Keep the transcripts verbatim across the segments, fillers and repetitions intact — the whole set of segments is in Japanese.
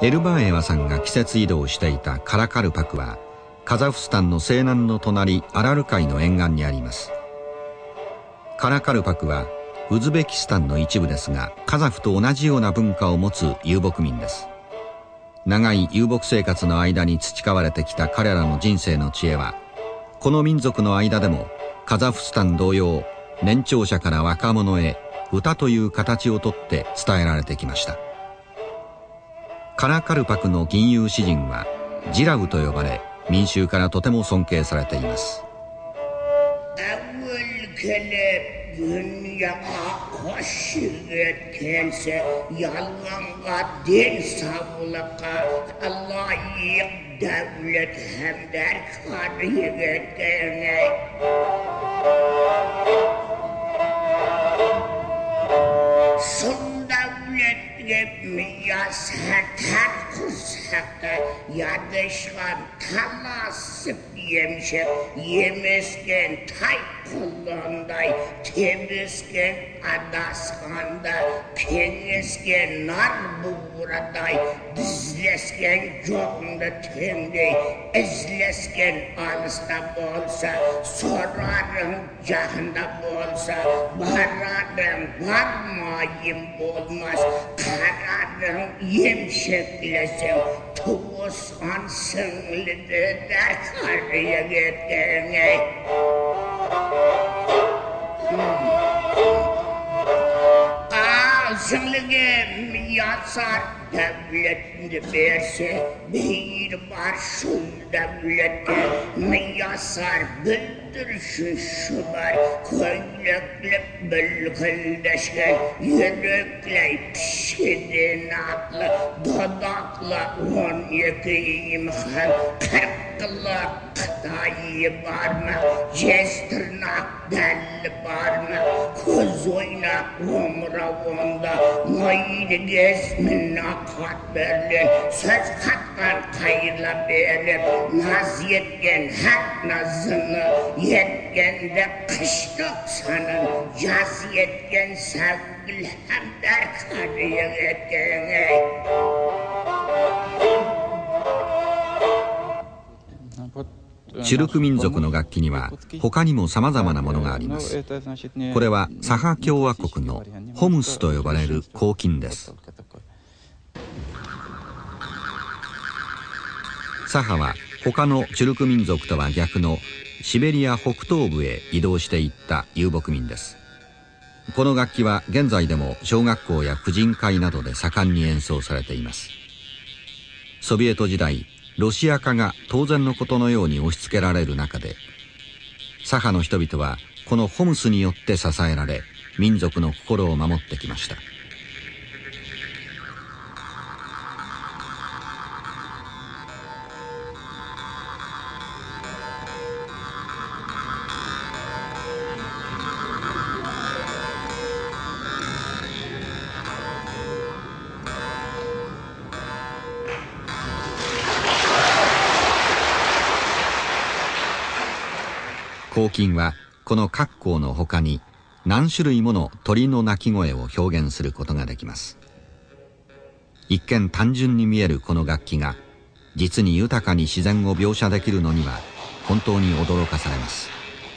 エルバーエワさんが季節移動していたカラカルパクはカザフスタンの西南の隣アラル海の沿岸にあります。カラカルパクはウズベキスタンの一部ですが、カザフと同じような文化を持つ遊牧民です。長い遊牧生活の間に培われてきた彼らの人生の知恵は、この民族の間でもカザフスタン同様、年長者から若者へ歌という形をとって伝えられてきました。カラカルパクの吟遊詩人はジラウと呼ばれ、民衆からとても尊敬されています。 Yadışkan talasıp yemşek, yemesken tay kullanday, temizken adaskanda, penesken nar buğraday, dizlesken yolunda temdey, ezlesken alısta bolsa, sorarım cahında bolsa, bararım varmayım olmaz, kararım yemşeklesem, Tuz ansınlıdır der karıya gittiğine. Ağzınlığı yatsar devletini verse, bir var şu devlette mi yatsar bildirsin şular, köylüklü bülküldeşken, yürükley pişidin aklı, dodakla on yekiyim han, kırklı kıtayı var mı, cestırnak delli var mı, kız oynak umra onda, mayını gezmin akat berlin, söz katkan kayırla berlin, naz yetken her nazını, yetken de kışlık sanın, yaz yetken sevgil hem der karıya yetkene. チュルク民族の楽器には他にも様々なものがあります。これはサハ共和国のホムスと呼ばれる鋼琴です。サハは他のチュルク民族とは逆のシベリア北東部へ移動していった遊牧民です。この楽器は現在でも小学校や婦人会などで盛んに演奏されています。ソビエト時代、ロシア化が当然のことのように押し付けられる中で、サハの人々はこのホムスによって支えられ、民族の心を守ってきました。鋼琴はこの各項の他に何種類もの鳥の鳴き声を表現することができます。一見単純に見えるこの楽器が実に豊かに自然を描写できるのには本当に驚かされます。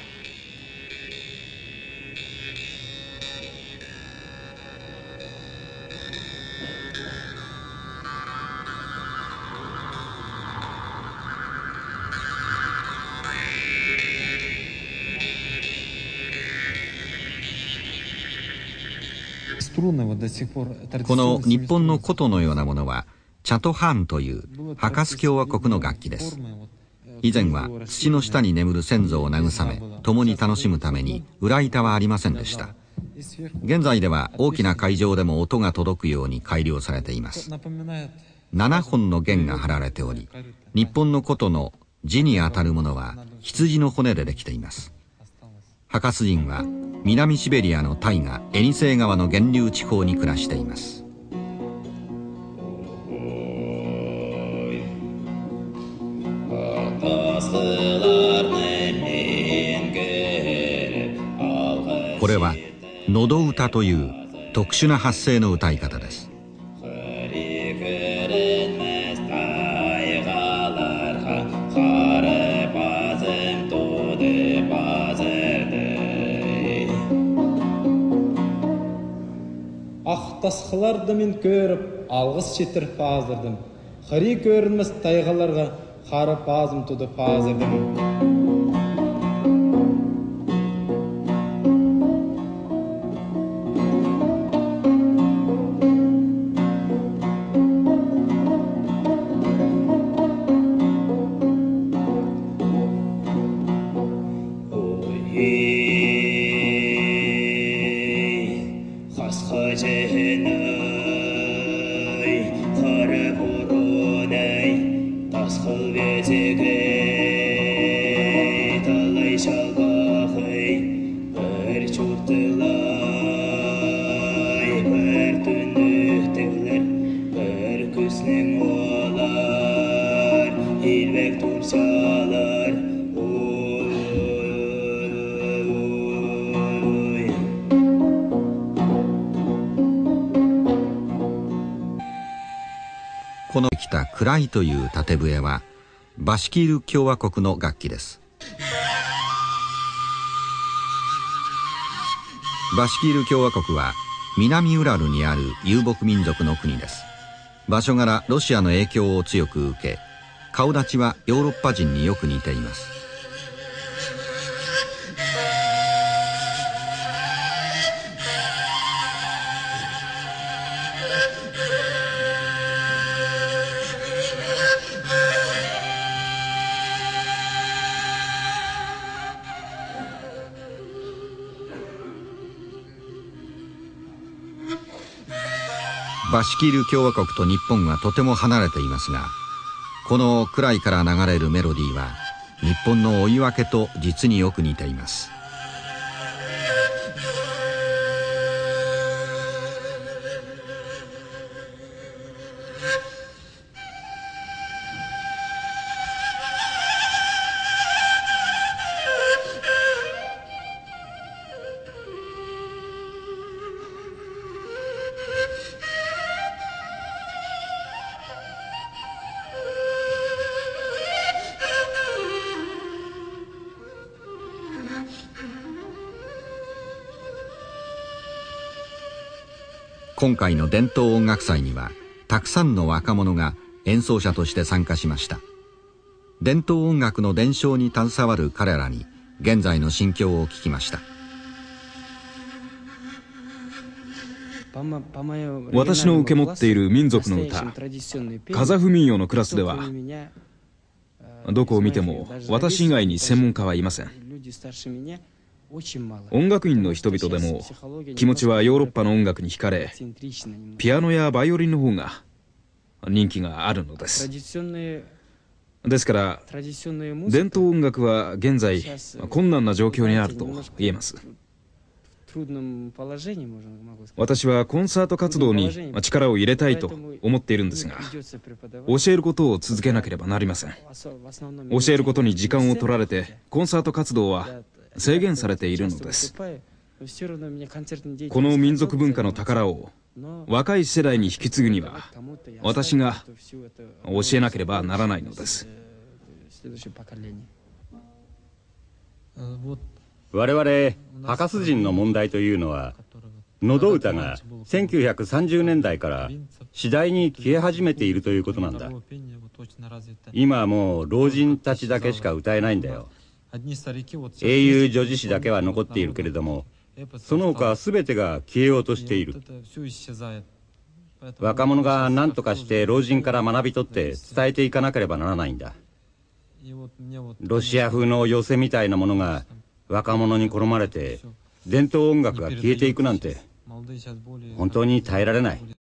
この日本の琴のようなものはチャトハーンというハカス共和国の楽器です。以前は土の下に眠る先祖を慰め共に楽しむために裏板はありませんでした。現在では大きな会場でも音が届くように改良されています。ななほんの弦が張られており、日本の琴の地にあたるものは羊の骨でできています。ハカス人は南シベリアの大河エニセイ川の源流地方に暮らしています。これは喉歌という特殊な発声の歌い方です。 Ақтасқыларды мен көріп, алғыс жетіріп азырдым. Қыри көрінміс тайғаларға қарып азым тұды азырдым. この来た暗いという縦笛はバシキール共和国の楽器です。バシキール共和国は南ウラルにある遊牧民族の国です。場所柄ロシアの影響を強く受け、顔立ちはヨーロッパ人によく似ています。バシキール共和国と日本はとても離れていますが、この暗いから流れるメロディーは日本の追い分けと実によく似ています。今回の伝統音楽祭にはたくさんの若者が演奏者として参加しました。伝統音楽の伝承に携わる彼らに現在の心境を聞きました。 私の受け持っている民族の歌、カザフ民謡のクラスではどこを見ても私以外に専門家はいません。音楽院の人々でも気持ちはヨーロッパの音楽に惹かれ、ピアノやバイオリンの方が人気があるのです。ですから伝統音楽は現在困難な状況にあると言えます。私はコンサート活動に力を入れたいと思っているんですが、教えることを続けなければなりません。教えることに時間を取られてコンサート活動は制限されているのです。この民族文化の宝を若い世代に引き継ぐには私が教えなければならないのです。 我々博士人の問題というのは、喉歌がせんきゅうひゃくさんじゅうねんだいから次第に消え始めているということなんだ。今はもう老人たちだけしか歌えないんだよ。英雄女子誌だけは残っているけれども、その他全てが消えようとしている。若者が何とかして老人から学び取って伝えていかなければならないんだ。ロシア風の寄席みたいなものが若者に好まれて伝統音楽が消えていくなんて本当に耐えられない。